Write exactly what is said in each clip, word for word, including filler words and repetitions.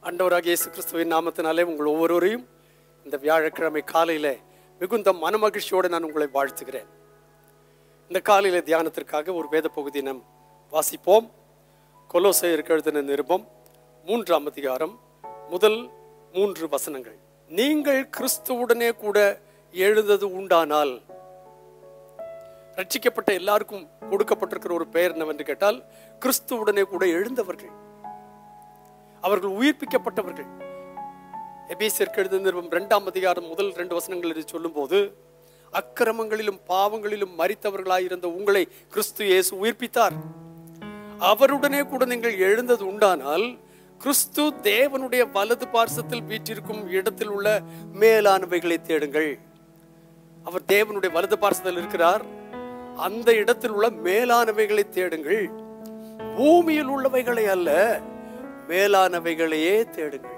ஆண்டவராகிய இயேசு கிறிஸ்துவின் நாமத்தினாலே உங்கள் ஒவ்வொருவரையும் இந்த வியாழக்கிழமை காலையில் மிகுந்த மனமகிழ்ச்சியோடு நான் உங்களை வாழ்த்துகிறேன். இந்த காலையில் தியானத்திற்காக ஒரு வேத பகுதி நாம் வாசிப்போம். கொலோசையருக்கு எழுதின நிருபம் மூன்றாம் அதிகாரம் முதல் மூன்று வசனங்கள். நீங்கள் கிறிஸ்துவுடனே கூட எழுந்தது உண்டானால், ரட்சிக்கப்பட்ட எல்லாருக்கும் கொடுக்கப்பட்டிருக்கிற ஒரு பெயர் என்னவென்று கேட்டால் கிறிஸ்துவுடனே கூட எழுந்தவர்கள், அவர்கள் உயிர்ப்பிக்கப்பட்டவர்கள். எபேசியருக்கு எழுதின நிருபம் இரண்டாம் அதிகாரம் முதல் இரண்டு வசனங்கள் சொல்லும் போது, அக்கிரமங்களிலும் பாவங்களிலும் மரித்தவர்களாயிருந்த உங்களை கிறிஸ்து இயேசு உயிர்ப்பித்தார், அவருடனே கூட நீங்கள் எழுந்தது உண்டானால் கிறிஸ்து தேவனுடைய வலது பார்சத்தில் வீற்றிருக்கும் இடத்தில் உள்ள மேலானவைகளை தேடுங்கள். அவர் தேவனுடைய வலது பார்சத்தில் இருக்கிறார், அந்த இடத்தில் உள்ள மேலானவைகளை தேடுங்கள். பூமியில் உள்ளவைகளை அல்ல, மேலானவைகளையே தேடுங்கள்.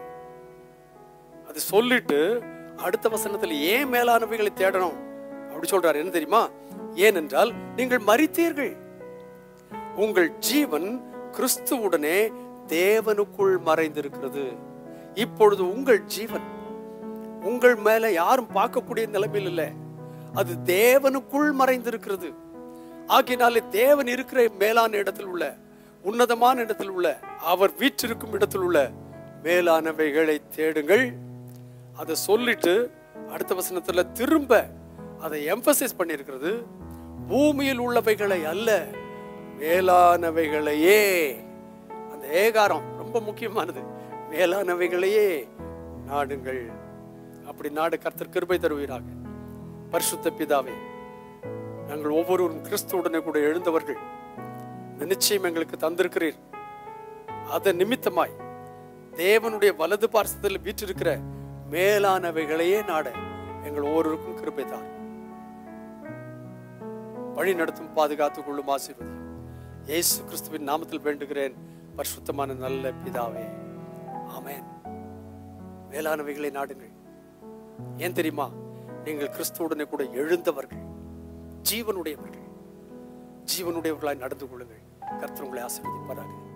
அது சொல்லிட்டு அடுத்த வசனத்தில் ஏன் மேலானவைகளை தேடணும் அப்படி சொல்றாரு. என்ன தெரியுமா? ஏனென்றால் நீங்கள் மரித்தீர்கள், உங்கள் ஜீவன் கிறிஸ்துவுடனே தேவனுக்குள் மறைந்திருக்கிறது. இப்பொழுது உங்கள் ஜீவன் உங்கள் மேல யாரும் பார்க்கக்கூடிய நிலைமையில் இல்லை, அது தேவனுக்குள் மறைந்திருக்கிறது. ஆகினாலே தேவன் இருக்கிற மேலான இடத்தில் உள்ள, உன்னதமான இடத்தில் உள்ள, அவர் வீற்றிருக்கும் இடத்தில் உள்ள மேலானவைகளை தேடுங்கள். அதை சொல்லிட்டு அடுத்த வசனத்துல திரும்ப அதை எம்பசைஸ் பண்ணியிருக்கிறது. பூமியில் உள்ளவைகளை அல்ல, மேலானவைகளையே. அந்த ஏகாரம் ரொம்ப முக்கியமானது. மேலானவைகளையே நாடுங்கள். அப்படி நாடு கர்த்தர் கிருபை தருவீராக. பரிசுத்த பிதாவே, நாங்கள் ஒவ்வொருவரும் கிறிஸ்துவுடனே கூட எழுந்தவர்கள். இந்த நிச்சயம் எங்களுக்கு தந்திருக்கிறீர். அதன் நிமித்தமாய் தேவனுடைய வலது பார்சத்தில் வீற்றிருக்கிற மேலானவைகளையே நாட எங்கள் ஒவ்வொருவருக்கும் கிருபை தார். வழி நடத்தும், பாதுகாத்துக் கொள்ளும், ஆசீர்வதியும். இயேசு கிறிஸ்துவின் நாமத்தில் வேண்டுகிறேன் பரிசுத்தமான நல்ல பிதாவே, ஆமென். மேலானவைகளை நாடுங்கள். ஏன் தெரியுமா? நீங்கள் கிறிஸ்துவுடனே கூட எழுந்தவர்கள், ஜீவனுடையவர்கள். ஜீவனுடையவர்களாய் நடந்து கொள்ளுங்கள். கர்த்தர் உங்களை ஆசீர்வதிப்பாராக.